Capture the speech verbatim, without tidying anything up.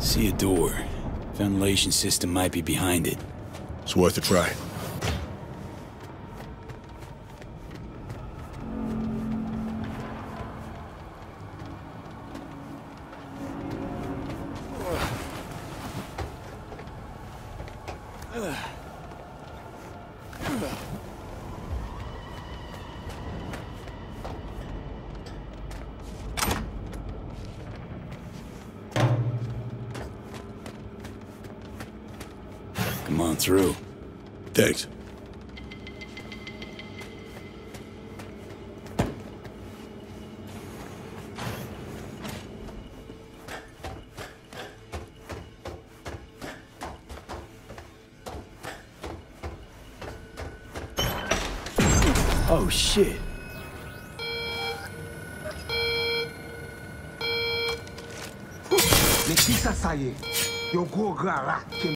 See a door. Ventilation system might be behind it. It's worth a try. Come on through. Thanks. Oh, shit. Les fils à ça y est. Yo gros gars là.